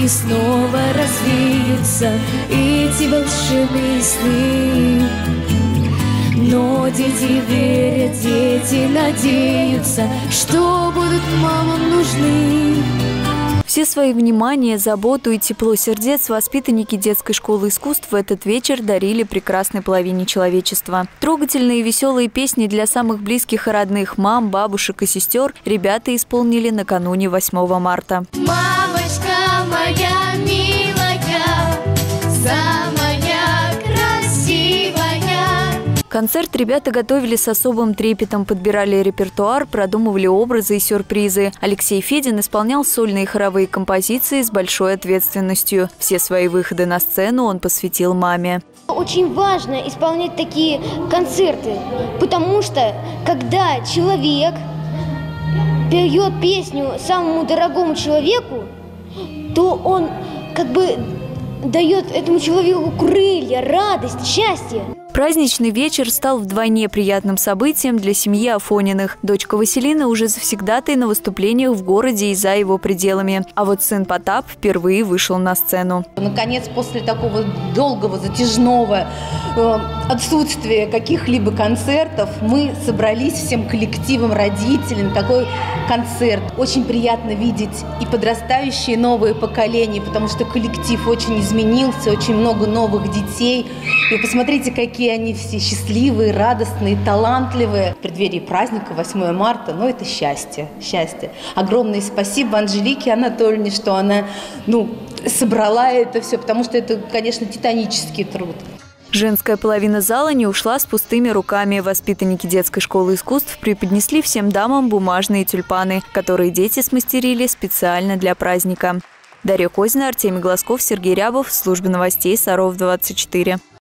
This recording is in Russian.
и снова развеются эти волшебные сны. Но дети верят, дети надеются, что будут мамам нужны. Все свои внимание, заботу и тепло сердец воспитанники детской школы искусств в этот вечер дарили прекрасной половине человечества. Трогательные и веселые песни для самых близких и родных мам, бабушек и сестер ребята исполнили накануне 8 марта. Мамочка моя милая, самая красивая. Концерт ребята готовили с особым трепетом, подбирали репертуар, продумывали образы и сюрпризы. Алексей Федин исполнял сольные и хоровые композиции с большой ответственностью. Все свои выходы на сцену он посвятил маме. Очень важно исполнять такие концерты, потому что когда человек поет песню самому дорогому человеку, то он как бы дает этому человеку крылья, радость, счастье. Праздничный вечер стал вдвойне приятным событием для семьи Афониных. Дочка Василина уже завсегдатай на выступлениях в городе и за его пределами. А вот сын Потап впервые вышел на сцену. Наконец, после такого долгого, затяжного отсутствия каких-либо концертов, мы собрались всем коллективом родителей на такой концерт. Очень приятно видеть и подрастающие новые поколения, потому что коллектив очень изменился, очень много новых детей. И посмотрите, какие они все счастливые, радостные, талантливые. В преддверии праздника 8 марта, это счастье, счастье. Огромное спасибо Анжелике Анатольевне, что она, собрала это все, потому что это, конечно, титанический труд. Женская половина зала не ушла с пустыми руками. Воспитанники детской школы искусств преподнесли всем дамам бумажные тюльпаны, которые дети смастерили специально для праздника. Дарья Козина, Артемий Глазков, Сергей Рябов. Служба новостей Саров 24.